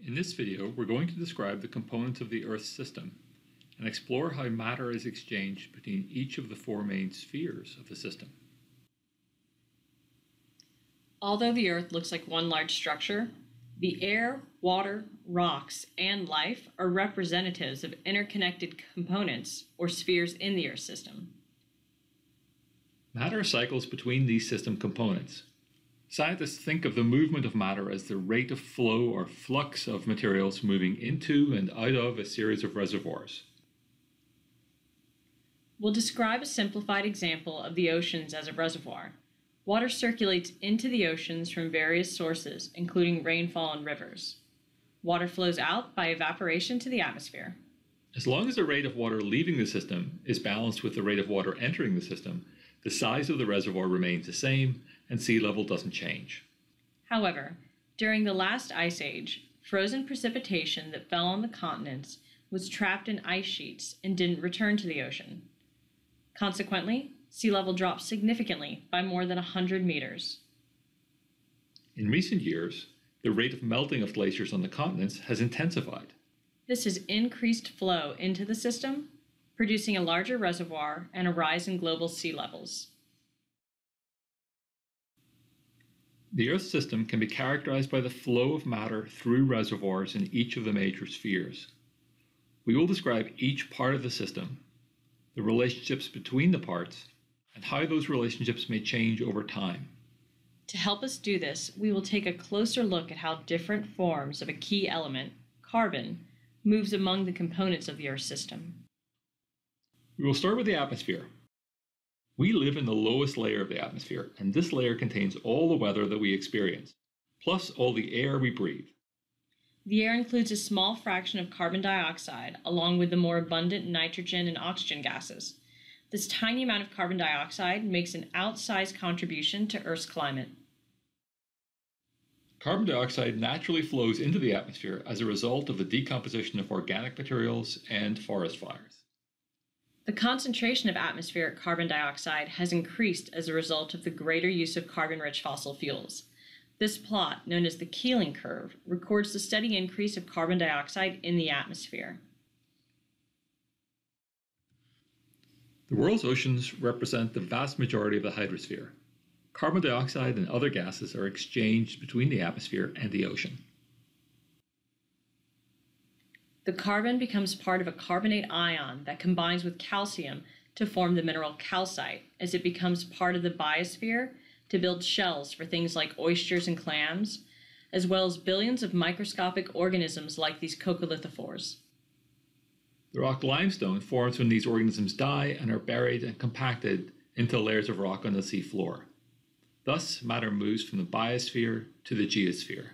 In this video, we're going to describe the components of the Earth's system and explore how matter is exchanged between each of the four main spheres of the system. Although the Earth looks like one large structure, the air, water, rocks, and life are representatives of interconnected components or spheres in the Earth system. Matter cycles between these system components. Scientists think of the movement of matter as the rate of flow or flux of materials moving into and out of a series of reservoirs. We'll describe a simplified example of the oceans as a reservoir. Water circulates into the oceans from various sources, including rainfall and rivers. Water flows out by evaporation to the atmosphere. As long as the rate of water leaving the system is balanced with the rate of water entering the system, the size of the reservoir remains the same and sea level doesn't change. However, during the last ice age, frozen precipitation that fell on the continents was trapped in ice sheets and didn't return to the ocean. Consequently, sea level dropped significantly by more than 100 meters. In recent years, the rate of melting of glaciers on the continents has intensified. This has increased flow into the system, producing a larger reservoir and a rise in global sea levels. The Earth system can be characterized by the flow of matter through reservoirs in each of the major spheres. We will describe each part of the system, the relationships between the parts, and how those relationships may change over time. To help us do this, we will take a closer look at how different forms of a key element, carbon, moves among the components of the Earth system. We will start with the atmosphere. We live in the lowest layer of the atmosphere, and this layer contains all the weather that we experience, plus all the air we breathe. The air includes a small fraction of carbon dioxide, along with the more abundant nitrogen and oxygen gases. This tiny amount of carbon dioxide makes an outsized contribution to Earth's climate. Carbon dioxide naturally flows into the atmosphere as a result of the decomposition of organic materials and forest fires. The concentration of atmospheric carbon dioxide has increased as a result of the greater use of carbon-rich fossil fuels. This plot, known as the Keeling curve, records the steady increase of carbon dioxide in the atmosphere. The world's oceans represent the vast majority of the hydrosphere. Carbon dioxide and other gases are exchanged between the atmosphere and the ocean. The carbon becomes part of a carbonate ion that combines with calcium to form the mineral calcite as it becomes part of the biosphere to build shells for things like oysters and clams, as well as billions of microscopic organisms like these coccolithophores. The rock limestone forms when these organisms die and are buried and compacted into layers of rock on the sea floor. Thus, matter moves from the biosphere to the geosphere.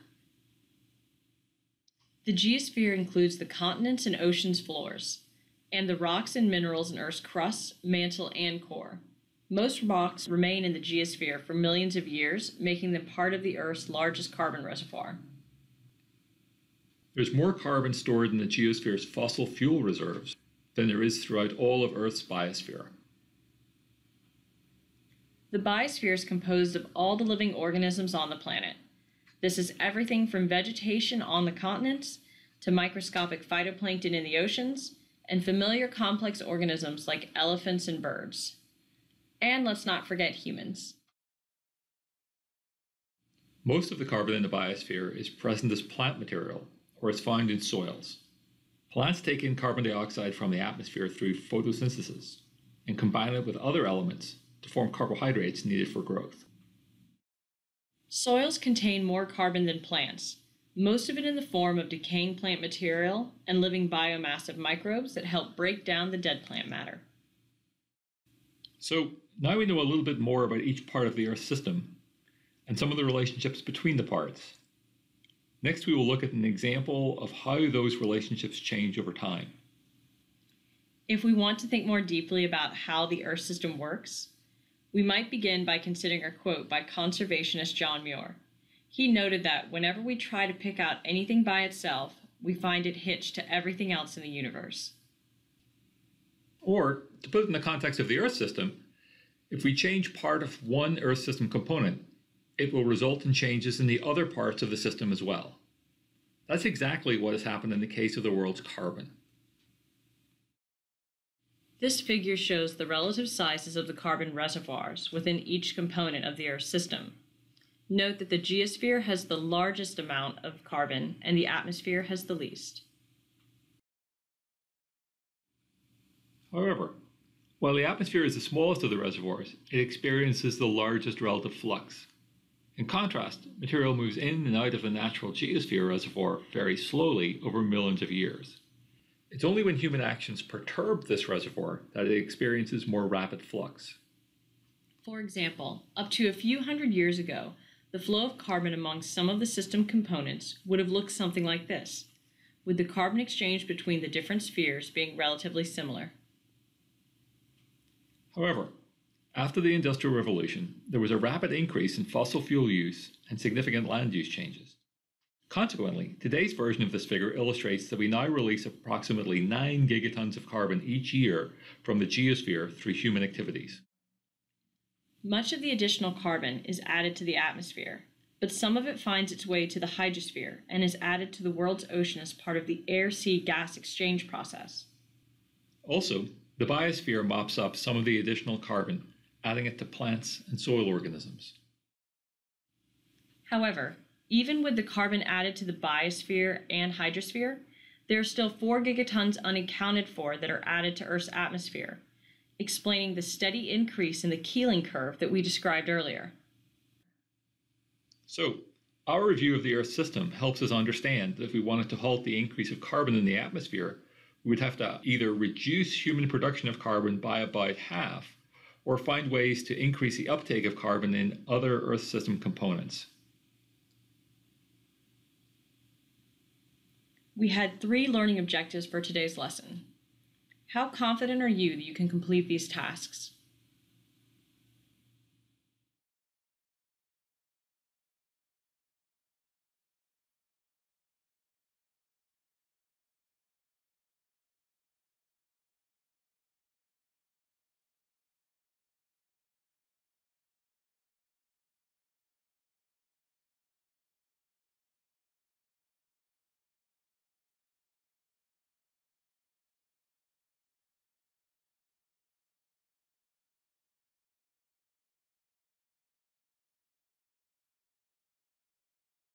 The geosphere includes the continents and oceans floors, and the rocks and minerals in Earth's crust, mantle, and core. Most rocks remain in the geosphere for millions of years, making them part of the Earth's largest carbon reservoir. There's more carbon stored in the geosphere's fossil fuel reserves than there is throughout all of Earth's biosphere. The biosphere is composed of all the living organisms on the planet. This is everything from vegetation on the continents to microscopic phytoplankton in the oceans and familiar complex organisms like elephants and birds. And let's not forget humans. Most of the carbon in the biosphere is present as plant material or is found in soils. Plants take in carbon dioxide from the atmosphere through photosynthesis and combine it with other elements to form carbohydrates needed for growth. Soils contain more carbon than plants, most of it in the form of decaying plant material and living biomass of microbes that help break down the dead plant matter. So now we know a little bit more about each part of the Earth system and some of the relationships between the parts. Next, we will look at an example of how those relationships change over time. If we want to think more deeply about how the Earth system works, we might begin by considering a quote by conservationist John Muir. He noted that whenever we try to pick out anything by itself, we find it hitched to everything else in the universe. Or, to put it in the context of the Earth system, if we change part of one Earth system component, it will result in changes in the other parts of the system as well. That's exactly what has happened in the case of the world's carbon. This figure shows the relative sizes of the carbon reservoirs within each component of the Earth's system. Note that the geosphere has the largest amount of carbon and the atmosphere has the least. However, while the atmosphere is the smallest of the reservoirs, it experiences the largest relative flux. In contrast, material moves in and out of the natural geosphere reservoir very slowly over millions of years. It's only when human actions perturb this reservoir that it experiences more rapid flux. For example, up to a few hundred years ago, the flow of carbon among some of the system components would have looked something like this, with the carbon exchange between the different spheres being relatively similar. However, after the Industrial Revolution, there was a rapid increase in fossil fuel use and significant land use changes. Consequently, today's version of this figure illustrates that we now release approximately 9 gigatons of carbon each year from the geosphere through human activities. Much of the additional carbon is added to the atmosphere, but some of it finds its way to the hydrosphere and is added to the world's ocean as part of the air-sea gas exchange process. Also, the biosphere mops up some of the additional carbon, adding it to plants and soil organisms. However, even with the carbon added to the biosphere and hydrosphere, there are still 4 gigatons unaccounted for that are added to Earth's atmosphere, explaining the steady increase in the Keeling curve that we described earlier. So, our review of the Earth system helps us understand that if we wanted to halt the increase of carbon in the atmosphere, we would have to either reduce human production of carbon by about half, or find ways to increase the uptake of carbon in other Earth system components. We had 3 learning objectives for today's lesson. How confident are you that you can complete these tasks?